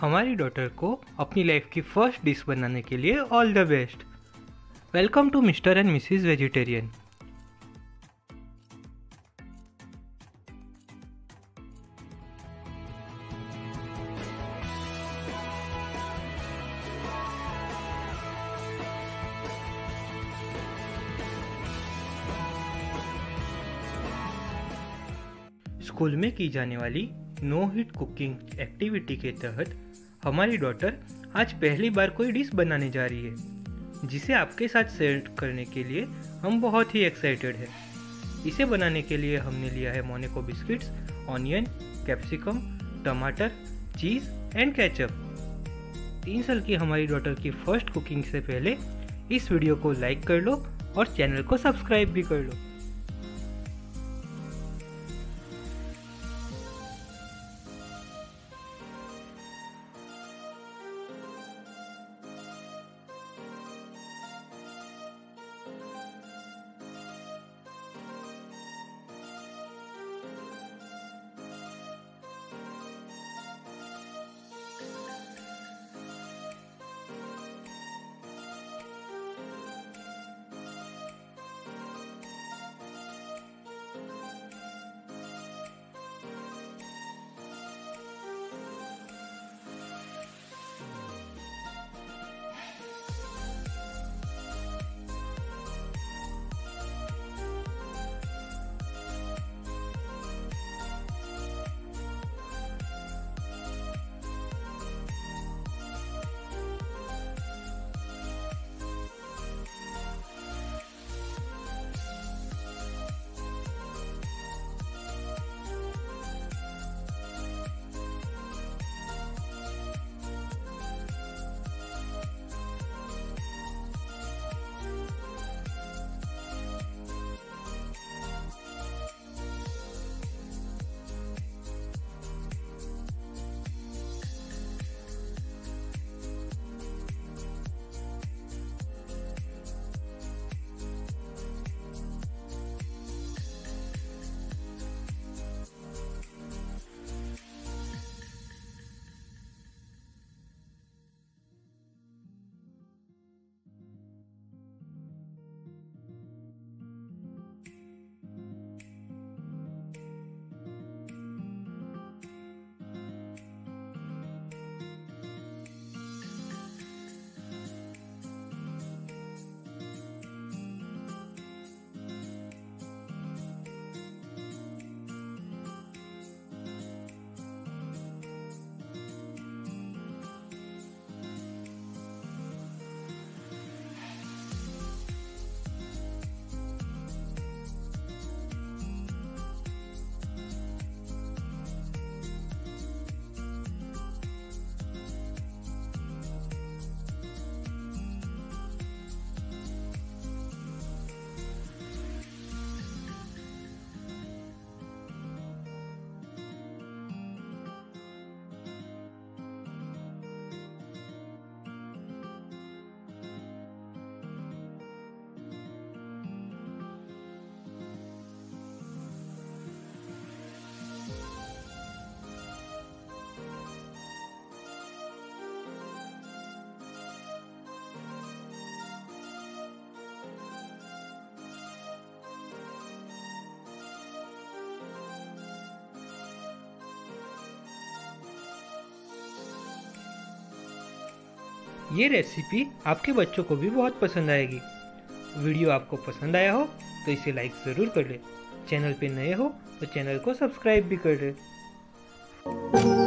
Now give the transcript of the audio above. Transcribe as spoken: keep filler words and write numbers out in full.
हमारी डॉटर को अपनी लाइफ की फर्स्ट डिश बनाने के लिए all the best. Welcome to mister and missus vegetarian. School में की जाने वाली नो हीट कुकिंग एक्टिविटी के तहत हमारी डॉटर आज पहली बार कोई डिश बनाने जा रही है, जिसे आपके साथ शेयर करने के लिए हम बहुत ही एक्साइटेड हैं। इसे बनाने के लिए हमने लिया है मोनाको बिस्किट्स, ऑनियन, कैप्सिकम, टमाटर, चीज़ एंड केचप। तीन साल की हमारी डॉटर की फर्स्ट कुकिंग से पहले इस वीडियो को लाइक कर लो और चैनल को सब्सक्राइब भी कर लो। ये रेसिपी आपके बच्चों को भी बहुत पसंद आएगी। वीडियो आपको पसंद आया हो तो इसे लाइक ज़रूर कर ले। चैनल पे नए हो तो चैनल को सब्सक्राइब भी कर ले।